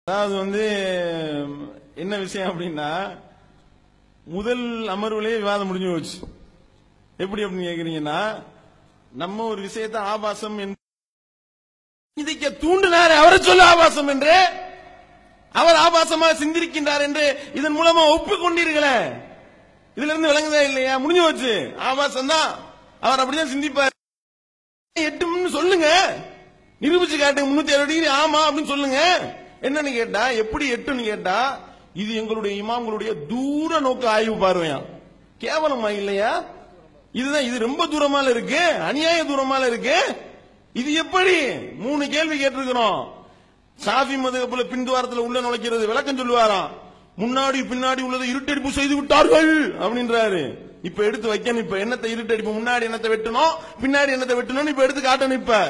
அதாவது என்ன விஷயம் அப்படின்னா, முதல் அமர்வுலயே விவாதம் முடிஞ்சு போச்சு. எப்படி அப்படின்னு கேக்குறீங்கன்னா, நம்ம ஒரு விஷயத்தை ஆபாசம் சிந்திக்க தூண்டினார், அவரை சொல்ல ஆபாசம் என்று, அவர் ஆபாசமாக சிந்திக்கின்றார் என்று இதன் மூலமா ஒப்புக்கொண்டீர்களே, இதுல இருந்து விளங்குதா இல்லையா? முடிஞ்சு போச்சு. ஆபாசம் தான், அவர் அப்படிதான் சிந்திப்பார். எட்டும்னு சொல்லுங்க, நிரூபிச்சு காட்டுங்க. 360 டிகிரி ஆமா அப்படின்னு சொல்லுங்க. என்னன்னு கேட்டா, எப்படி எட்டுன்னு கேட்டா, இது எங்களுடைய இமாம்களுடைய தூர நோக்கு ஆய்வு பார்வையா, கேவலமா இல்லையா? இதுதான், இது ரொம்ப தூரமால இருக்கு, அநியாய தூரமால இருக்கு. இது எப்படி? 3 கேள்வி கேட்டிருக்கிறோம். ஷாஃபி மதுஹப்ல பின்துவாரத்தில் உள்ள நுழைக்கிறது விளக்கம் சொல்லுவாராம். முன்னாடி பின்னாடி உள்ளதை இருட்டடிப்பு செய்து விட்டார்கள் அப்படின்றாரு. இப்ப எடுத்து வைக்கணும். இப்ப என்னத்தை இருட்டடிப்பு, முன்னாடி என்னத்தை வெட்டணும், பின்னாடி என்னத்தை வெட்டணும், இப்ப எடுத்து காட்டணும். இப்ப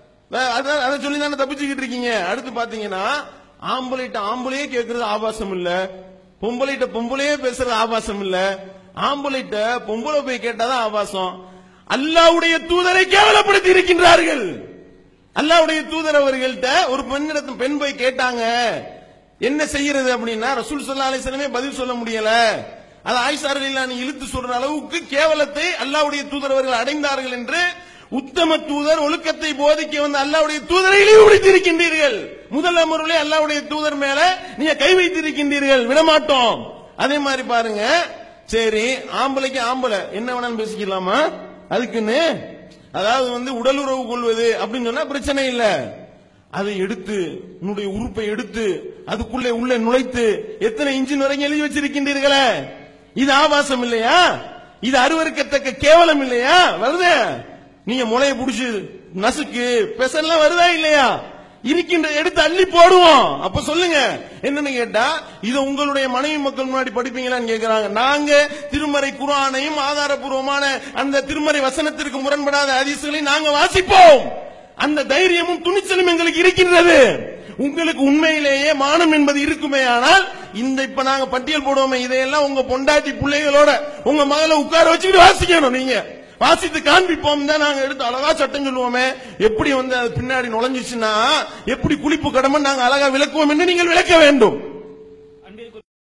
அதை சொல்லி தானே தப்பிச்சுக்கிட்டு இருக்கீங்க. அடுத்து பாத்தீங்கன்னா, ஆம்பளைட்ட ஆம்பளையே கேட்கறது ஆபாசம் இல்ல, பொம்பளைட்ட பொம்பளையே பேசுறது ஆபாசம் இல்ல, ஆம்பளைட்ட பொம்பளை போய் கேட்டாதான் ஆபாசம். அல்லாஹ்வுடைய தூதரை கேவலப்படுத்தி இருக்கின்றார்கள். அல்லாஹ்வுடைய தூதர் அவர்கள்ட்ட ஒரு பெண் போய் கேட்டாங்க, என்ன செய்யறது அப்படின்னா, ரசூல் ஸல்லல்லாஹு அலைஹி வஸல்லம் பதில் சொல்ல முடியல. அது ஆயிஷா ரலியல்லாஹு அன்ஹா இழுத்து சொல்ற அளவுக்கு கேவலத்தை அல்லாஹ்வுடைய தூதர் அவர்கள் அடைந்தார்கள் என்று உத்தம தூதர் ஒழுக்கத்தை போதிக்க வந்த அல்லாஹ்வுடைய தூதரை இழிவுபடுத்தி இருக்கின்றீர்கள். முதல் அமர்விலே அல்லாஹ்வுடைய தூதர் மேல நீங்க கை வைத்திருக்கின்றீர்கள், விடமாட்டோம். அதே மாதிரி பாருங்க, சரி ஆம்பளைக்கு ஆம்பளை என்ன வேணாலும் பேசிக்கலாமா? அதுக்குன்னு அதாவது உடலுறவு கொள்வது அப்படின்னு சொன்னா பிரச்சனை இல்ல. அதை எடுத்து உன்னுடைய உறுப்பை எடுத்து அதுக்குள்ளே உள்ளே நுழைத்து எத்தனை இன்ச்சின் வரைக்கும் எழுதி வச்சிருக்கின்றீர்களே, இது ஆபாசம் இல்லையா? இது அருவருக்கத்தக்க கேவலம் இல்லையா? வருது. நீங்க முளைய புடிச்சு நசுக்கு பெசல்லாம் வருதா இல்லையா? இருக்கின்ற எடுத்து அள்ளி போடுவோம். அப்ப சொல்லுங்க என்னன்னு கேட்டா, இத உங்களுடைய மனைவி மக்கள் முன்னாடி படிப்பீங்களான்னு கேக்குறாங்க. நாங்க திருமறை குர்ஆனையும் ஆதாரபூர்வமான அந்த திருமறை வசனத்திற்கு முரண்படாத ஹதீஸ்களை நாங்க வாசிப்போம். அந்த தைரியமும் துணிச்சலும் எங்களுக்கு இருக்கின்றது. உங்களுக்கு உண்மையிலேயே மானம் என்பது இருக்குமே ஆனால், இந்த இப்ப நாங்க பட்டியல் போடுவோமே, இதையெல்லாம் உங்க பொண்டாட்டி பிள்ளைகளோட உங்க மகளை உட்கார வச்சுக்கிட்டு வாசிக்கணும். நீங்க வாசித்து காண்பிப்போம் தான் நாங்க எடுத்து அழகா சட்டம் சொல்லுவோமே. எப்படி அது பின்னாடி நுழைஞ்சிச்சுன்னா எப்படி குளிப்பு கடமை நாங்க அழகா விளக்குவோம் என்று நீங்கள் விளக்க வேண்டும்.